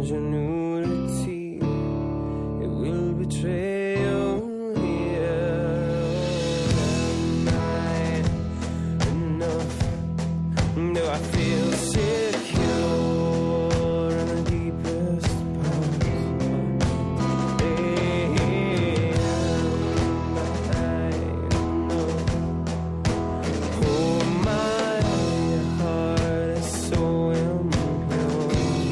ingenuity, it will betray you here. Am I enough? Do I feel secure in the deepest parts? Oh, my heart is so impure.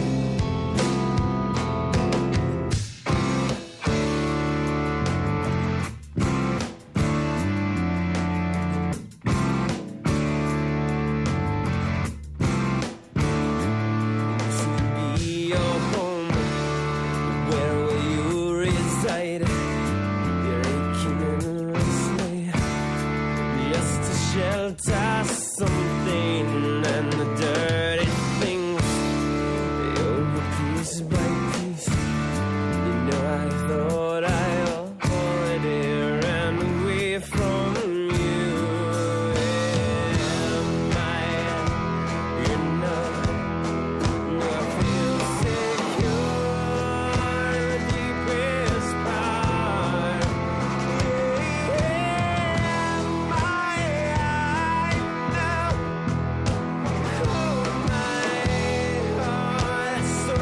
To be your home, where will you reside? You're aching and restless, just to shelter something, and the dirty things they over piece by piece. You know, I thought I already ran away from you. Am I enough? Do I feel secure in the deepest part? Am I enough? Oh, my heart is so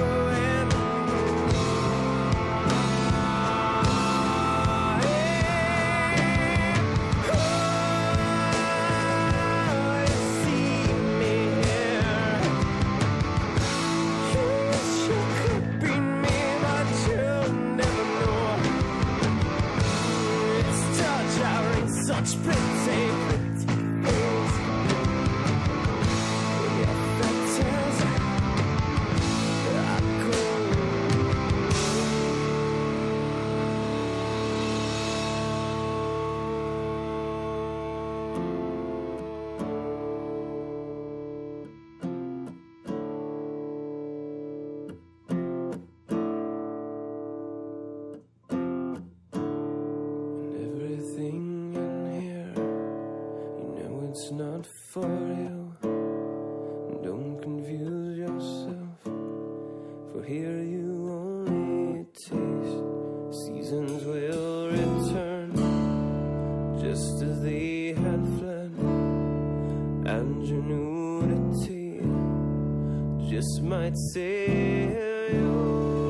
such pretty things. Yeah, that tells I and everything in here, you know it's not for you. Don't confuse yourself, for here you only taste. Seasons will return, just as they had fled, and your nudity just might save you.